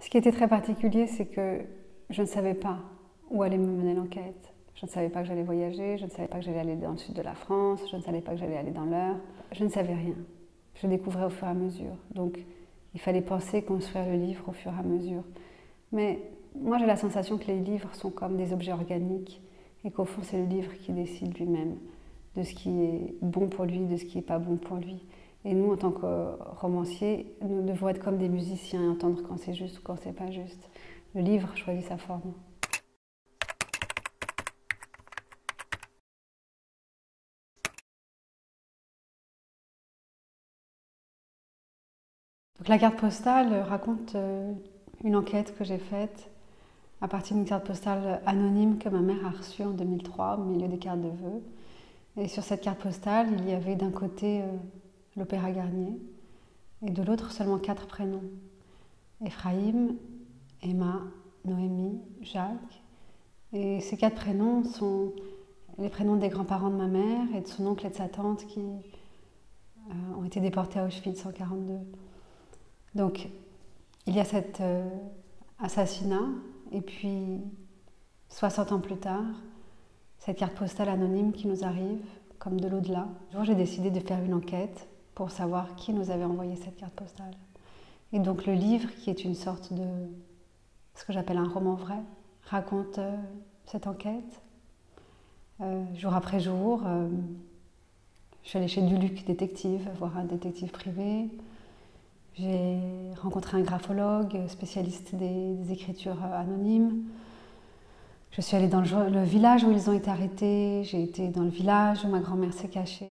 Ce qui était très particulier, c'est que je ne savais pas où allait me mener l'enquête. Je ne savais pas que j'allais voyager, je ne savais pas que j'allais aller dans le sud de la France, je ne savais pas que j'allais aller dans l'Eure. Je ne savais rien. Je découvrais au fur et à mesure. Donc, il fallait penser construire le livre au fur et à mesure. Mais moi, j'ai la sensation que les livres sont comme des objets organiques et qu'au fond, c'est le livre qui décide lui-même de ce qui est bon pour lui, de ce qui n'est pas bon pour lui. Et nous, en tant que romanciers, nous devons être comme des musiciens et entendre quand c'est juste ou quand c'est pas juste. Le livre choisit sa forme. Donc, la carte postale raconte une enquête que j'ai faite à partir d'une carte postale anonyme que ma mère a reçue en 2003 au milieu des cartes de vœux. Et sur cette carte postale, il y avait d'un côté l'Opéra Garnier et de l'autre seulement 4 prénoms. Ephraïm, Emma, Noémie, Jacques. Et ces 4 prénoms sont les prénoms des grands-parents de ma mère et de son oncle et de sa tante qui ont été déportés à Auschwitz en 1942. Donc, il y a cet assassinat, et puis 60 ans plus tard, cette carte postale anonyme qui nous arrive, comme de l'au-delà. Un jour, j'ai décidé de faire une enquête pour savoir qui nous avait envoyé cette carte postale. Et donc le livre, qui est une sorte de ce que j'appelle un roman vrai, raconte cette enquête. Jour après jour, je suis allée chez Duluc Détective, voir un détective privé. J'ai rencontré un graphologue spécialiste des écritures anonymes. Je suis allée dans le village où ils ont été arrêtés. J'ai été dans le village où ma grand-mère s'est cachée.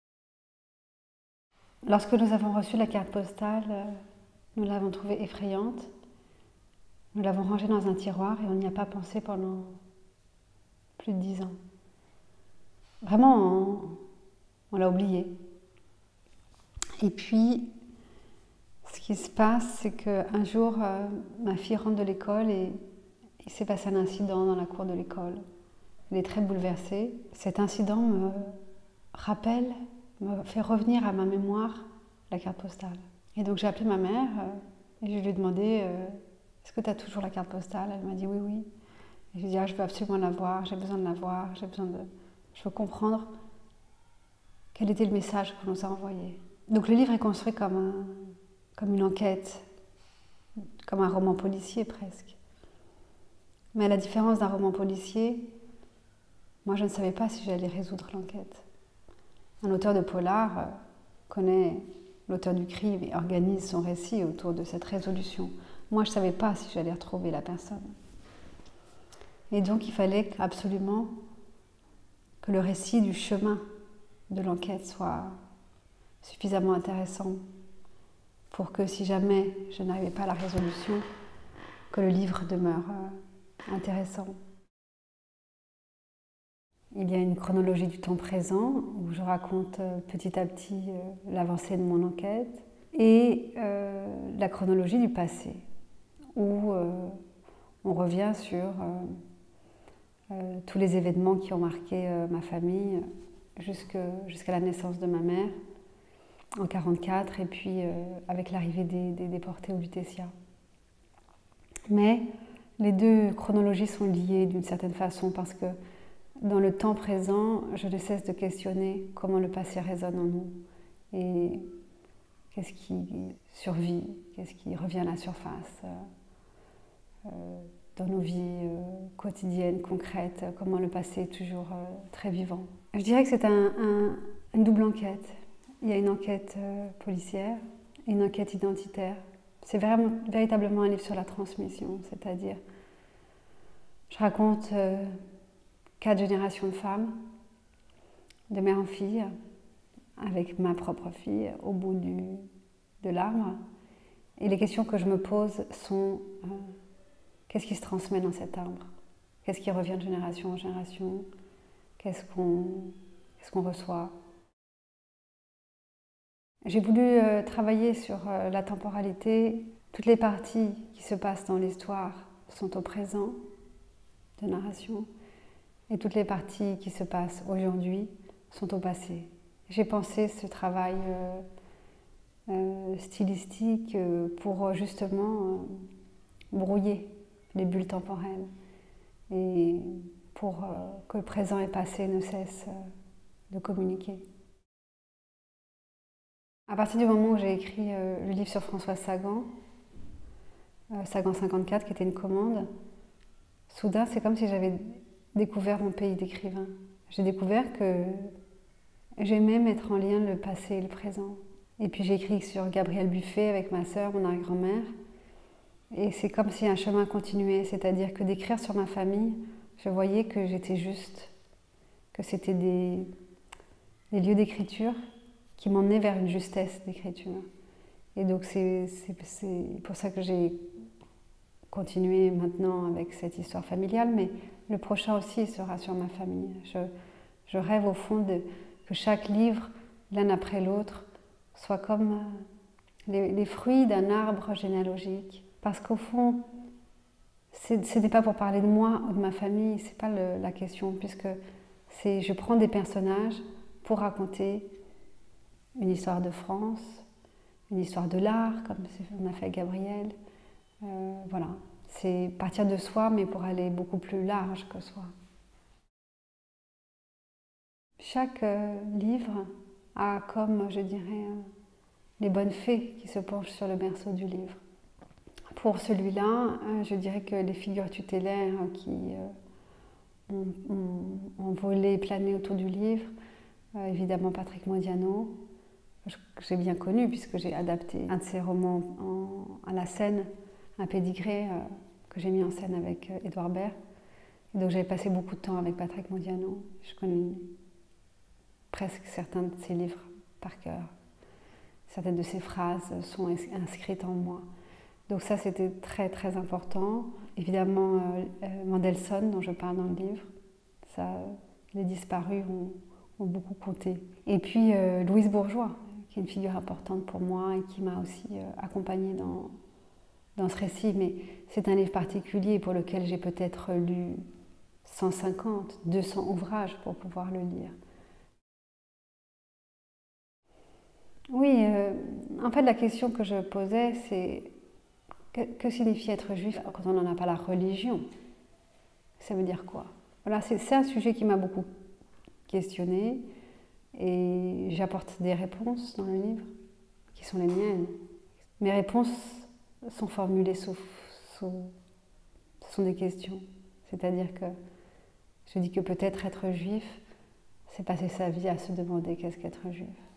Lorsque nous avons reçu la carte postale, nous l'avons trouvée effrayante. Nous l'avons rangée dans un tiroir et on n'y a pas pensé pendant plus de 10 ans. Vraiment, on l'a oubliée. Et puis, ce qui se passe, c'est qu'un jour, ma fille rentre de l'école et il s'est passé un incident dans la cour de l'école. Elle est très bouleversée. Cet incident me rappelle, me fait revenir à ma mémoire la carte postale. Et donc j'ai appelé ma mère et je lui ai demandé est-ce que tu as toujours la carte postale? Elle m'a dit oui, oui. Et je lui ai dit je veux absolument la voir, j'ai besoin de la voir, je veux comprendre quel était le message qu'on nous a envoyé. Donc le livre est construit comme une enquête, comme un roman policier presque. Mais à la différence d'un roman policier, moi je ne savais pas si j'allais résoudre l'enquête. Un auteur de polar connaît l'auteur du crime et organise son récit autour de cette résolution. Moi je ne savais pas si j'allais retrouver la personne. Et donc il fallait absolument que le récit du chemin de l'enquête soit suffisamment intéressant pour que si jamais je n'arrivais pas à la résolution, que le livre demeure intéressant. Il y a une chronologie du temps présent où je raconte petit à petit l'avancée de mon enquête et la chronologie du passé où on revient sur tous les événements qui ont marqué ma famille jusqu'à la naissance de ma mère en 1944 et puis avec l'arrivée des déportés au Lutetia. Mais les deux chronologies sont liées d'une certaine façon parce que dans le temps présent, je ne cesse de questionner comment le passé résonne en nous et qu'est-ce qui survit, qu'est-ce qui revient à la surface dans nos vies quotidiennes, concrètes, comment le passé est toujours très vivant. Je dirais que c'est une double enquête. Il y a une enquête policière et une enquête identitaire. C'est véritablement un livre sur la transmission, c'est-à-dire je raconte 4 générations de femmes, de mère en fille, avec ma propre fille au bout de l'arbre. Et les questions que je me pose sont qu'est-ce qui se transmet dans cet arbre? Qu'est-ce qui revient de génération en génération? Qu'est-ce qu'on reçoit? J'ai voulu travailler sur la temporalité. Toutes les parties qui se passent dans l'histoire sont au présent de narration et toutes les parties qui se passent aujourd'hui sont au passé. J'ai pensé ce travail stylistique pour justement brouiller les bulles temporelles et pour que le présent et le passé ne cessent de communiquer. À partir du moment où j'ai écrit le livre sur Françoise Sagan, Sagan 54, qui était une commande, soudain c'est comme si j'avais découvert mon pays d'écrivain. J'ai découvert que j'aimais mettre en lien le passé et le présent. Et puis j'ai écrit sur Gabrielle Buffet avec ma sœur, mon arrière-grand-mère. Et c'est comme si un chemin continuait, c'est-à-dire que d'écrire sur ma famille, je voyais que j'étais juste, que c'était des lieux d'écriture qui m'emmenaient vers une justesse d'écriture. Et donc c'est pour ça que j'ai continué maintenant avec cette histoire familiale, mais le prochain aussi sera sur ma famille. Je rêve au fond que chaque livre, l'un après l'autre, soit comme les fruits d'un arbre généalogique. Parce qu'au fond, ce n'est pas pour parler de moi ou de ma famille, c'est pas la question, puisque je prends des personnages pour raconter une histoire de France, une histoire de l'art, comme on a fait avec Gabrielle. Voilà, c'est partir de soi, mais pour aller beaucoup plus large que soi. Chaque livre a comme, je dirais, les bonnes fées qui se penchent sur le berceau du livre. Pour celui-là, je dirais que les figures tutélaires qui ont volé et plané autour du livre, évidemment Patrick Modiano, que j'ai bien connu puisque j'ai adapté un de ses romans à la scène, un pédigré que j'ai mis en scène avec Édouard Baird. Et donc j'avais passé beaucoup de temps avec Patrick Modiano. Je connais presque certains de ses livres par cœur. Certaines de ses phrases sont inscrites en moi. Donc ça, c'était très très important. Évidemment, Mendelssohn, dont je parle dans le livre, ça, les disparus ont beaucoup compté. Et puis Louise Bourgeois, qui est une figure importante pour moi et qui m'a aussi accompagnée dans ce récit. Mais c'est un livre particulier pour lequel j'ai peut-être lu 150, 200 ouvrages pour pouvoir le lire. Oui, en fait, la question que je posais, c'est que signifie être juif quand on n'en a pas la religion? Ça veut dire quoi? Voilà, c'est un sujet qui m'a beaucoup questionnée et j'apporte des réponses dans le livre qui sont les miennes. Mes réponses sont formulées ce sont des questions. C'est-à-dire que je dis que peut-être être juif, c'est passer sa vie à se demander qu'est-ce qu'être juif.